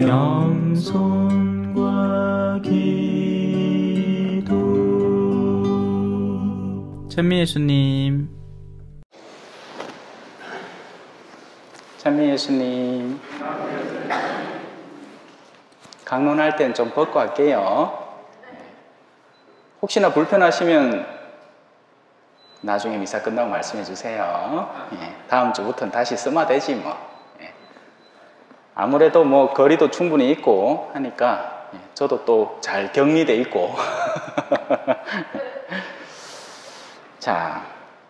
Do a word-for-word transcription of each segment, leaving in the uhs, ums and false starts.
영손과 기도. 찬미예수님, 찬미예수님, 강론할 땐 좀 벗고 할게요. 혹시나 불편하시면 나중에 미사 끝나고 말씀해 주세요. 예, 다음 주부터는 다시 쓰면 되지 뭐. 예. 아무래도 뭐 거리도 충분히 있고 하니까 예, 저도 또 잘 격리돼 있고. 자,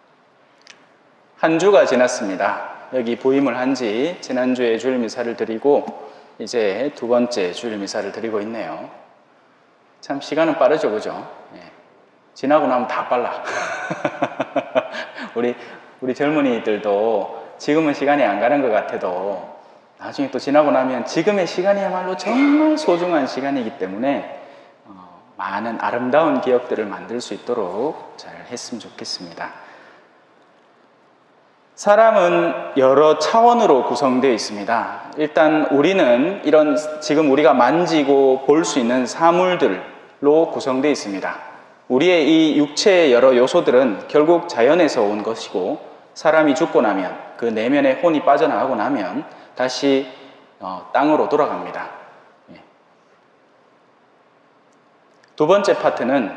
한 주가 지났습니다. 여기 부임을 한 지 지난주에 주일 미사를 드리고 이제 두 번째 주일 미사를 드리고 있네요. 참 시간은 빠르죠, 그죠? 예. 지나고 나면 다 빨라. 우리 우리 젊은이들도 지금은 시간이 안 가는 것 같아도 나중에 또 지나고 나면 지금의 시간이야말로 정말 소중한 시간이기 때문에 어, 많은 아름다운 기억들을 만들 수 있도록 잘 했으면 좋겠습니다. 사람은 여러 차원으로 구성되어 있습니다. 일단 우리는 이런 지금 우리가 만지고 볼 수 있는 사물들로 구성되어 있습니다. 우리의 이 육체의 여러 요소들은 결국 자연에서 온 것이고 사람이 죽고 나면 그 내면의 혼이 빠져나가고 나면 다시 어, 땅으로 돌아갑니다. 예. 두 번째 파트는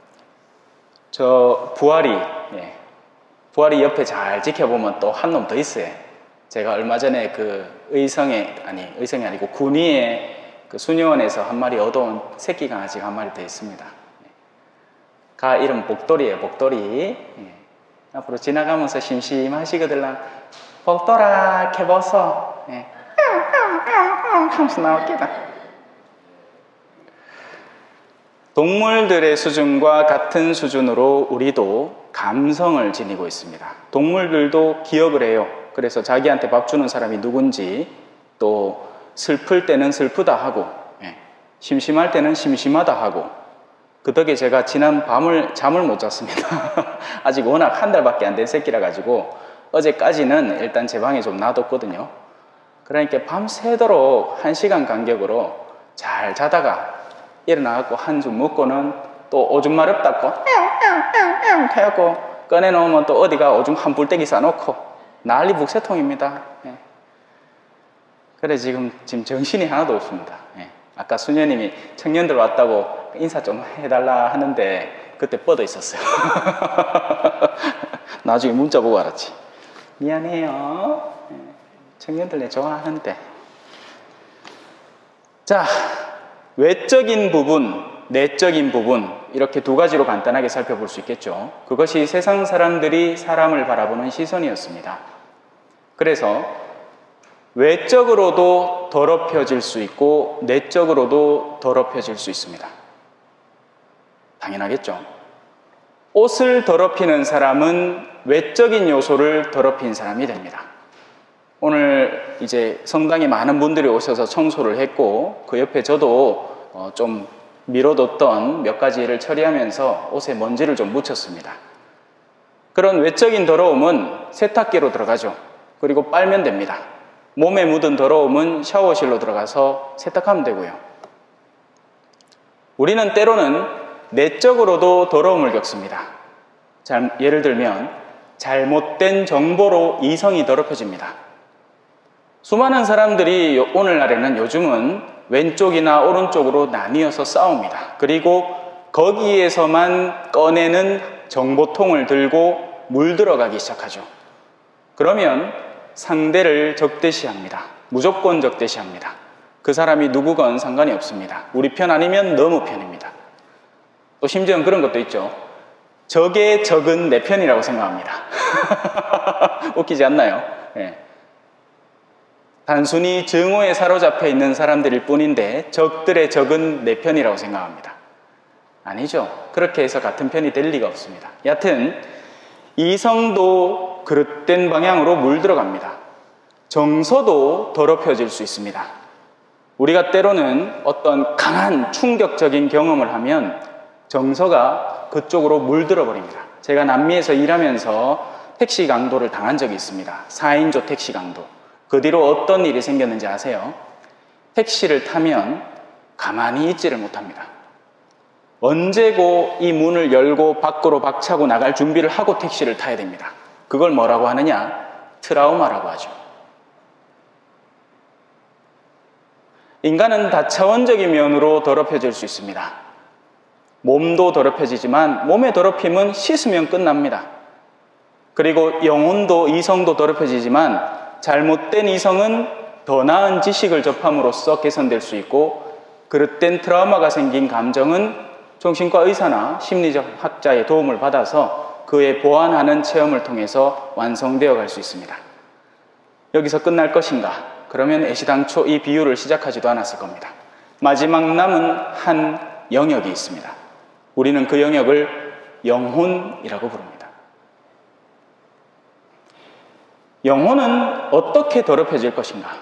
저 부활이 예. 부활이 옆에 잘 지켜보면 또 한 놈 더 있어요. 제가 얼마 전에 그 의성에 아니 의성이 아니고 군위에 그 수녀원에서 한 마리 얻어온 새끼 강아지가 한 마리 더 있습니다. 가 이름 복돌이에요. 복돌이. 예. 앞으로 지나가면서 심심하시거들랑 복돌아 개벗어. 예. 하면서 나올게다. 동물들의 수준과 같은 수준으로 우리도 감성을 지니고 있습니다. 동물들도 기억을 해요. 그래서 자기한테 밥 주는 사람이 누군지, 또 슬플 때는 슬프다 하고 예. 심심할 때는 심심하다 하고. 그 덕에 제가 지난 밤을 잠을 못 잤습니다. 아직 워낙 한 달밖에 안 된 새끼라 가지고 어제까지는 일단 제 방에 좀 놔뒀거든요. 그러니까 밤새도록 한 시간 간격으로 잘 자다가 일어나갖고 한숨 먹고는 또 오줌 마렵 닦고 해갖고 꺼내놓으면 또 어디가 오줌 한 불떼기 싸놓고 난리 북새통입니다. 예. 그래 지금 지금 정신이 하나도 없습니다. 예. 아까 수녀님이 청년들 왔다고 인사 좀 해달라 하는데 그때 뻗어 있었어요. 나중에 문자 보고 알았지. 미안해요. 예. 청년들 내 좋아하는데. 자, 외적인 부분, 내적인 부분 이렇게 두 가지로 간단하게 살펴볼 수 있겠죠. 그것이 세상 사람들이 사람을 바라보는 시선이었습니다. 그래서 외적으로도 더럽혀질 수 있고 내적으로도 더럽혀질 수 있습니다. 당연하겠죠. 옷을 더럽히는 사람은 외적인 요소를 더럽힌 사람이 됩니다. 오늘 이제 성당에 많은 분들이 오셔서 청소를 했고 그 옆에 저도 어 좀 미뤄뒀던 몇 가지를 처리하면서 옷에 먼지를 좀 묻혔습니다. 그런 외적인 더러움은 세탁기로 들어가죠. 그리고 빨면 됩니다. 몸에 묻은 더러움은 샤워실로 들어가서 세탁하면 되고요. 우리는 때로는 내적으로도 더러움을 겪습니다. 잘, 예를 들면 잘못된 정보로 이성이 더럽혀집니다. 수많은 사람들이 오늘날에는 요즘은 왼쪽이나 오른쪽으로 나뉘어서 싸웁니다. 그리고 거기에서만 꺼내는 정보통을 들고 물들어가기 시작하죠. 그러면 상대를 적대시합니다. 무조건 적대시합니다. 그 사람이 누구건 상관이 없습니다. 우리 편 아니면 너무 편입니다. 또 심지어는 그런 것도 있죠. 적의 적은 내 편이라고 생각합니다. 웃기지 않나요? 네. 단순히 증오에 사로잡혀 있는 사람들일 뿐인데 적들의 적은 내 편이라고 생각합니다. 아니죠. 그렇게 해서 같은 편이 될 리가 없습니다. 여하튼 이성도 그릇된 방향으로 물들어갑니다. 정서도 더럽혀질 수 있습니다. 우리가 때로는 어떤 강한 충격적인 경험을 하면 정서가 그쪽으로 물들어 버립니다. 제가 남미에서 일하면서 택시 강도를 당한 적이 있습니다. 사 인조 택시 강도. 그 뒤로 어떤 일이 생겼는지 아세요? 택시를 타면 가만히 있지를 못합니다. 언제고 이 문을 열고 밖으로 박차고 나갈 준비를 하고 택시를 타야 됩니다. 그걸 뭐라고 하느냐? 트라우마라고 하죠. 인간은 다차원적인 면으로 더럽혀질 수 있습니다. 몸도 더럽혀지지만 몸의 더럽힘은 씻으면 끝납니다. 그리고 영혼도 이성도 더럽혀지지만 잘못된 이성은 더 나은 지식을 접함으로써 개선될 수 있고, 그릇된 트라우마가 생긴 감정은 정신과 의사나 심리적 학자의 도움을 받아서 그의 보완하는 체험을 통해서 완성되어 갈 수 있습니다. 여기서 끝날 것인가? 그러면 애시당초 이 비유를 시작하지도 않았을 겁니다. 마지막 남은 한 영역이 있습니다. 우리는 그 영역을 영혼이라고 부릅니다. 영혼은 어떻게 더럽혀질 것인가?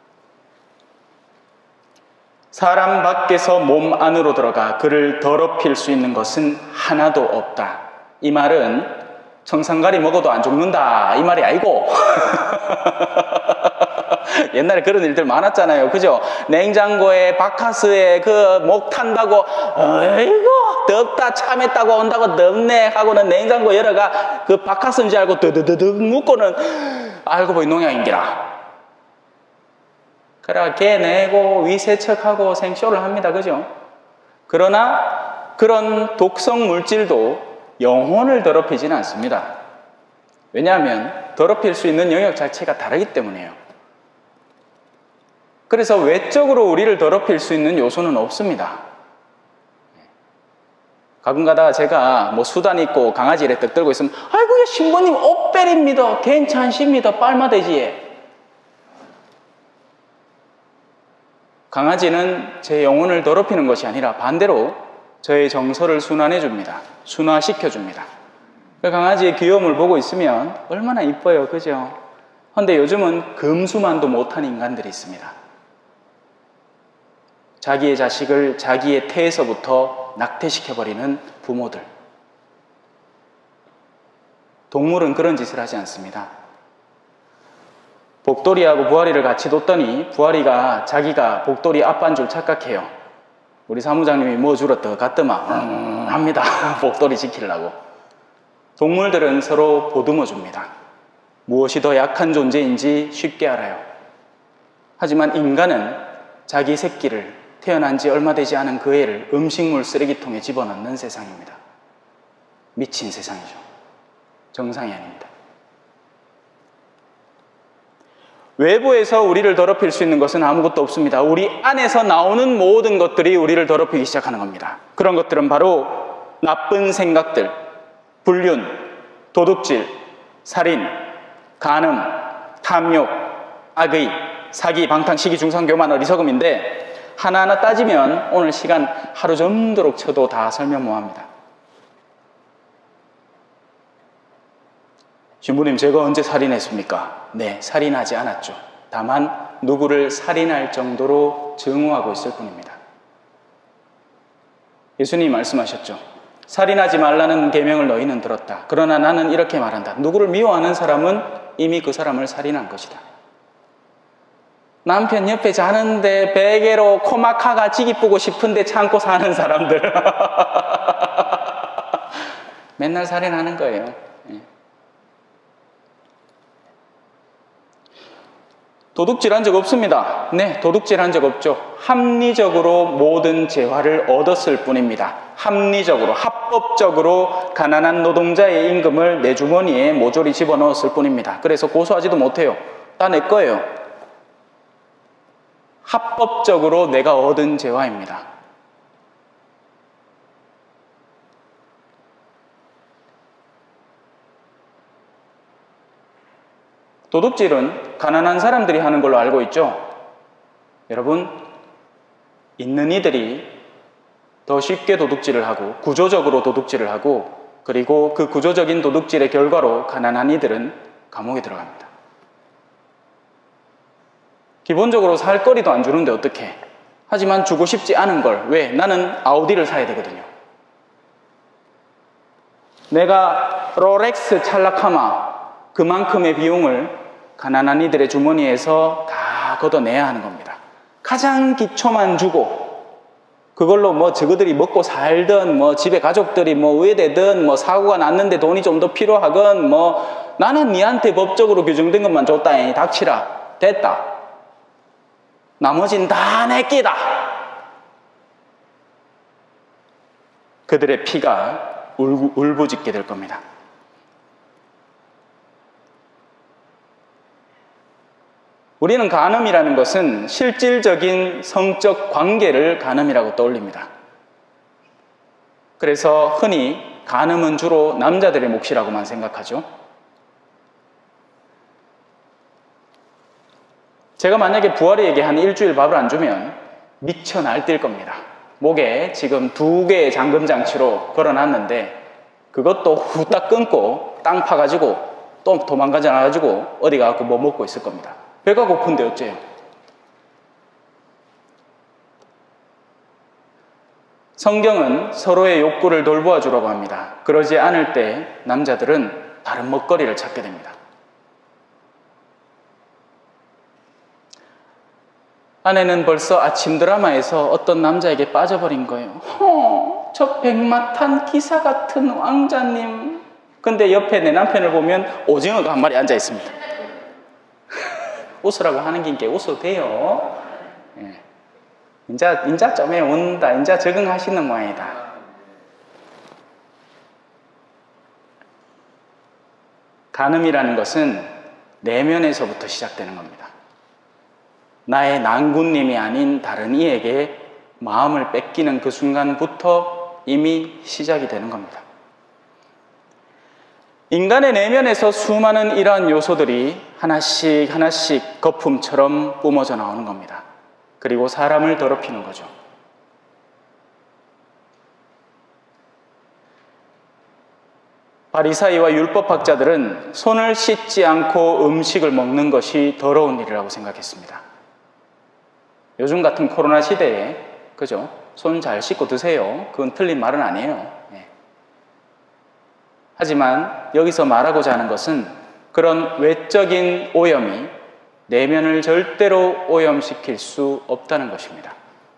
사람 밖에서 몸 안으로 들어가 그를 더럽힐 수 있는 것은 하나도 없다. 이 말은 청산가리 먹어도 안 죽는다 이 말이 아니고 옛날에 그런 일들 많았잖아요. 그죠? 냉장고에 바카스에 그 목 탄다고 어이구 덥다 참했다고 온다고 덥네 하고는 냉장고 열어가 그 바카스인 줄 알고 드드드득 묶고는 알고 보니 농약인기라. 그래 개 내고 위 세척하고 생쇼를 합니다. 그죠? 그러나 그런 독성 물질도 영혼을 더럽히지는 않습니다. 왜냐하면 더럽힐 수 있는 영역 자체가 다르기 때문이에요. 그래서 외적으로 우리를 더럽힐 수 있는 요소는 없습니다. 가끔 가다가 제가 뭐 수단 있고 강아지 이래 떡 들고 있으면 아이고 신부님 옷 빼립니다. 괜찮습니다. 빨마대지에. 강아지는 제 영혼을 더럽히는 것이 아니라 반대로 저의 정서를 순환해 줍니다. 순화시켜 줍니다. 그 강아지의 귀여움을 보고 있으면 얼마나 이뻐요. 그죠? 그런데 요즘은 금수만도 못한 인간들이 있습니다. 자기의 자식을 자기의 태에서부터 낙태시켜버리는 부모들. 동물은 그런 짓을 하지 않습니다. 복돌이하고 부아리를 같이 뒀더니 부아리가 자기가 복돌이 아빠인 줄 착각해요. 우리 사무장님이 뭐 주러 더 갔더만 음, 합니다. 복돌이 지키려고. 동물들은 서로 보듬어 줍니다. 무엇이 더 약한 존재인지 쉽게 알아요. 하지만 인간은 자기 새끼를 태어난 지 얼마 되지 않은 그 애를 음식물 쓰레기통에 집어넣는 세상입니다. 미친 세상이죠. 정상이 아닙니다. 외부에서 우리를 더럽힐 수 있는 것은 아무것도 없습니다. 우리 안에서 나오는 모든 것들이 우리를 더럽히기 시작하는 겁니다. 그런 것들은 바로 나쁜 생각들, 불륜, 도둑질, 살인, 간음, 탐욕, 악의, 사기, 방탕, 시기, 중상, 교만, 어리석음인데 하나하나 따지면 오늘 시간 하루 종도록 쳐도 다 설명 못합니다. 신부님, 제가 언제 살인했습니까? 네, 살인하지 않았죠. 다만 누구를 살인할 정도로 증오하고 있을 뿐입니다. 예수님이 말씀하셨죠. 살인하지 말라는 계명을 너희는 들었다. 그러나 나는 이렇게 말한다. 누구를 미워하는 사람은 이미 그 사람을 살인한 것이다. 남편 옆에 자는데 베개로 코마카가 지기쁘고 싶은데 참고 사는 사람들 맨날 살인하는 거예요. 도둑질한 적 없습니다. 네, 도둑질한 적 없죠. 합리적으로 모든 재화를 얻었을 뿐입니다. 합리적으로, 합법적으로 가난한 노동자의 임금을 내 주머니에 모조리 집어넣었을 뿐입니다. 그래서 고소하지도 못해요. 다 내 거예요. 합법적으로 내가 얻은 재화입니다. 도둑질은 가난한 사람들이 하는 걸로 알고 있죠. 여러분, 있는 이들이 더 쉽게 도둑질을 하고 구조적으로 도둑질을 하고 그리고 그 구조적인 도둑질의 결과로 가난한 이들은 감옥에 들어갑니다. 기본적으로 살 거리도 안 주는데 어떡해. 하지만 주고 싶지 않은 걸. 왜? 나는 아우디를 사야 되거든요. 내가 롤렉스 찰라카마 그만큼의 비용을 가난한 이들의 주머니에서 다 걷어내야 하는 겁니다. 가장 기초만 주고 그걸로 뭐 저그들이 먹고 살든 뭐 집에 가족들이 뭐 의대든 뭐 사고가 났는데 돈이 좀 더 필요하건 뭐 나는 니한테 법적으로 규정된 것만 줬다니 닥치라 됐다. 나머진 다 내 끼다. 그들의 피가 울부, 울부짖게 될 겁니다. 우리는 간음이라는 것은 실질적인 성적 관계를 간음이라고 떠올립니다. 그래서 흔히 간음은 주로 남자들의 몫이라고만 생각하죠. 제가 만약에 부활이에게 한 일주일 밥을 안 주면 미쳐 날뛸 겁니다. 목에 지금 두 개의 잠금장치로 걸어놨는데 그것도 후딱 끊고 땅 파가지고 또 도망가지 않아가지고 어디 가서 뭐 먹고 있을 겁니다. 배가 고픈데 어째요? 성경은 서로의 욕구를 돌보아 주라고 합니다. 그러지 않을 때 남자들은 다른 먹거리를 찾게 됩니다. 아내는 벌써 아침 드라마에서 어떤 남자에게 빠져버린 거예요. 허, 저 백마탄 기사 같은 왕자님. 근데 옆에 내 남편을 보면 오징어가 한 마리 앉아 있습니다. 웃으라고 하는 김께 웃어도 돼요. 예. 인자, 인자 좀에 온다. 인자 적응하시는 모양이다. 간음이라는 것은 내면에서부터 시작되는 겁니다. 나의 난군님이 아닌 다른 이에게 마음을 뺏기는 그 순간부터 이미 시작이 되는 겁니다. 인간의 내면에서 수많은 이러한 요소들이 하나씩 하나씩 거품처럼 뿜어져 나오는 겁니다. 그리고 사람을 더럽히는 거죠. 바리사이와 율법학자들은 손을 씻지 않고 음식을 먹는 것이 더러운 일이라고 생각했습니다. 요즘 같은 코로나 시대에 그죠? 손 잘 씻고 드세요. 그건 틀린 말은 아니에요. 네. 하지만 여기서 말하고자 하는 것은 그런 외적인 오염이 내면을 절대로 오염시킬 수 없다는 것입니다.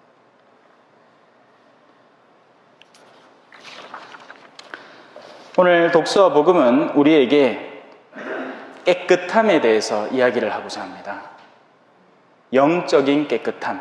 오늘 독서와 복음은 우리에게 깨끗함에 대해서 이야기를 하고자 합니다. 영적인 깨끗함.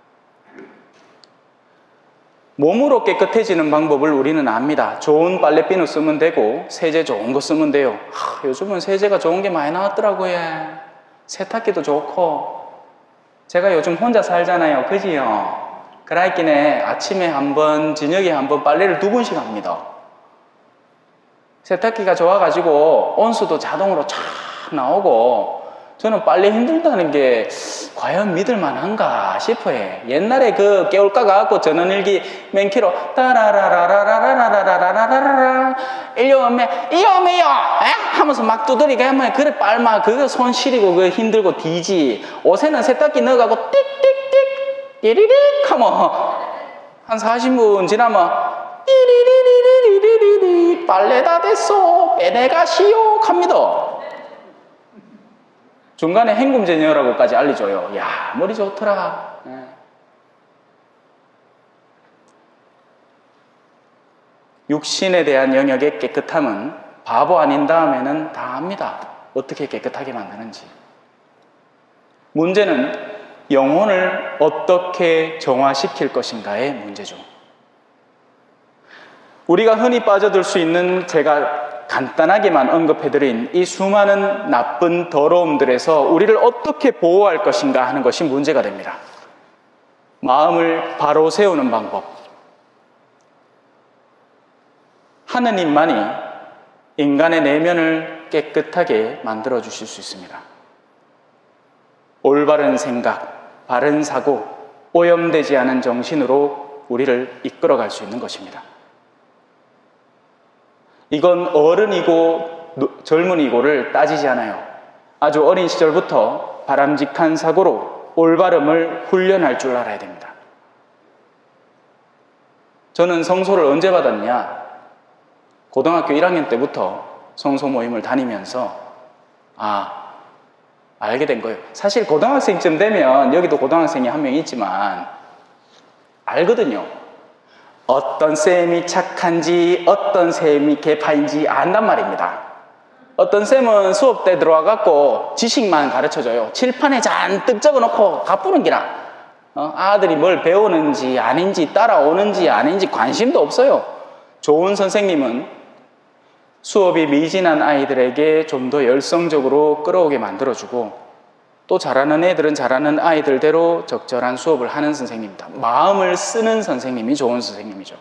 몸으로 깨끗해지는 방법을 우리는 압니다. 좋은 빨래비누 쓰면 되고 세제 좋은 거 쓰면 돼요. 하, 요즘은 세제가 좋은 게 많이 나왔더라고요. 세탁기도 좋고. 제가 요즘 혼자 살잖아요. 그지요? 그라이끼네 아침에 한 번, 저녁에 한 번 빨래를 두 번씩 합니다. 세탁기가 좋아가지고 온수도 자동으로 쫙 나오고 저는 빨래 힘들다는 게 과연 믿을 만한가 싶어요. 옛날에 그 깨울까 가갖고 전원일기 맨키로 따라라라라라라라라라라라 일요메 이요메요 하면서 막 두드리게 하면 그래 빨마 그거 손 시리고 그 힘들고 뒤지. 옷에는 세탁기 넣어가고 띡띡띡 띠리릭 하면 한 사십 분 지나면 띠리리리리리리리 빨래 다 됐어 빼내가시오 합니다. 중간에 헹굼제녀라고까지 알려줘요. 야 머리 좋더라. 네. 육신에 대한 영역의 깨끗함은 바보 아닌 다음에는 다 압니다. 어떻게 깨끗하게 만드는지. 문제는 영혼을 어떻게 정화시킬 것인가의 문제죠. 우리가 흔히 빠져들 수 있는 제가 간단하게만 언급해드린 이 수많은 나쁜 더러움들에서 우리를 어떻게 보호할 것인가 하는 것이 문제가 됩니다. 마음을 바로 세우는 방법. 하느님만이 인간의 내면을 깨끗하게 만들어 주실 수 있습니다. 올바른 생각, 바른 사고, 오염되지 않은 정신으로 우리를 이끌어갈 수 있는 것입니다. 이건 어른이고 젊은이고를 따지지 않아요. 아주 어린 시절부터 바람직한 사고로 올바름을 훈련할 줄 알아야 됩니다. 저는 성소를 언제 받았냐? 고등학교 일 학년 때부터 성소 모임을 다니면서 아, 알게 된 거예요. 사실 고등학생쯤 되면 여기도 고등학생이 한 명 있지만 알거든요. 어떤 쌤이 착한지 어떤 쌤이 개파인지 안단 말입니다. 어떤 쌤은 수업 때 들어와 갖고 지식만 가르쳐줘요. 칠판에 잔뜩 적어놓고 가쁘는 기라. 어? 아들이 뭘 배우는지 아닌지 따라오는지 아닌지 관심도 없어요. 좋은 선생님은 수업이 미진한 아이들에게 좀 더 열성적으로 끌어오게 만들어주고, 또 잘하는 애들은 잘하는 아이들대로 적절한 수업을 하는 선생님입니다. 마음을 쓰는 선생님이 좋은 선생님이죠.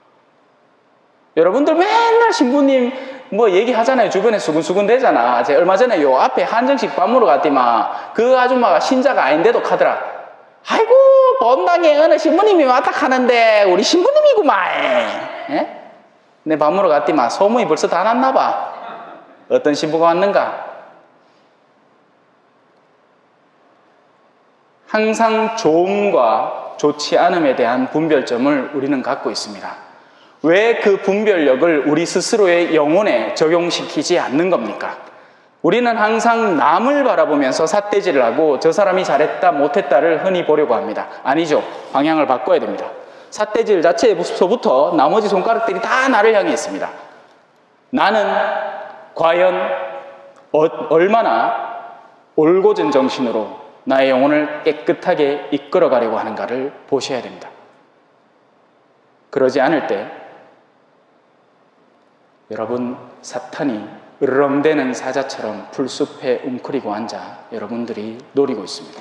여러분들 맨날 신부님 뭐 얘기하잖아요. 주변에 수근수근 되잖아. 제가 얼마 전에 요 앞에 한정식 밥 먹으러 갔더만 그 아줌마가 신자가 아닌데도 카더라. 아이고 본당에 어느 신부님이 왔다 하는데 우리 신부님이구만. 예? 내 밥 먹으러 갔더만 소문이 벌써 다 났나 봐. 어떤 신부가 왔는가? 항상 좋음과 좋지 않음에 대한 분별점을 우리는 갖고 있습니다. 왜 그 분별력을 우리 스스로의 영혼에 적용시키지 않는 겁니까? 우리는 항상 남을 바라보면서 삿대질을 하고 저 사람이 잘했다 못했다를 흔히 보려고 합니다. 아니죠. 방향을 바꿔야 됩니다. 삿대질 자체에서부터 나머지 손가락들이 다 나를 향해 있습니다. 나는 과연 어, 얼마나 올곧은 정신으로 나의 영혼을 깨끗하게 이끌어 가려고 하는가를 보셔야 됩니다. 그러지 않을 때 여러분 사탄이 으르렁대는 사자처럼 풀숲에 웅크리고 앉아 여러분들이 노리고 있습니다.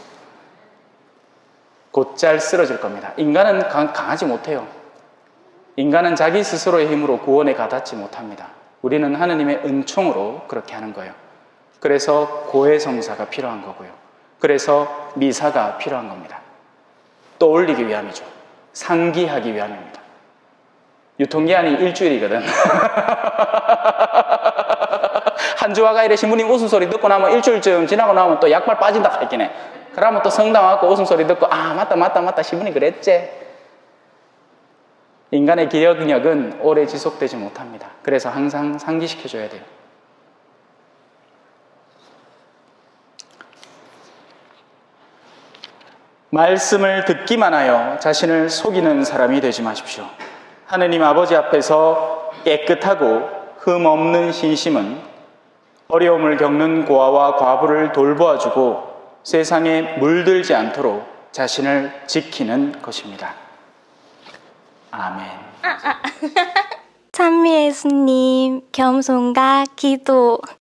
곧잘 쓰러질 겁니다. 인간은 강하지 못해요. 인간은 자기 스스로의 힘으로 구원에 가닿지 못합니다. 우리는 하느님의 은총으로 그렇게 하는 거예요. 그래서 고해성사가 필요한 거고요. 그래서 미사가 필요한 겁니다. 또 올리기 위함이죠. 상기하기 위함입니다. 유통기한이 일주일이거든. 한 주화가 이래 신부님 웃음소리 듣고 나면 일주일쯤 지나고 나면 또 약발 빠진다 할긴 해. 그러면 또 성당 와서 웃음소리 듣고 아 맞다 맞다 맞다 신부님 그랬지. 인간의 기억력은 오래 지속되지 못합니다. 그래서 항상 상기시켜줘야 돼요. 말씀을 듣기만 하여 자신을 속이는 사람이 되지 마십시오. 하느님 아버지 앞에서 깨끗하고 흠없는 신심은 어려움을 겪는 고아와 과부를 돌보아주고 세상에 물들지 않도록 자신을 지키는 것입니다. 아멘. 찬미 예수님, 겸손과 기도.